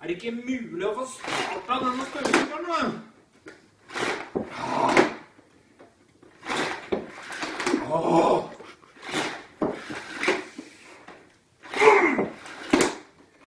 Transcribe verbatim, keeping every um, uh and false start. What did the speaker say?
det ikke mulig å få startet denne støvsugeren? Åh!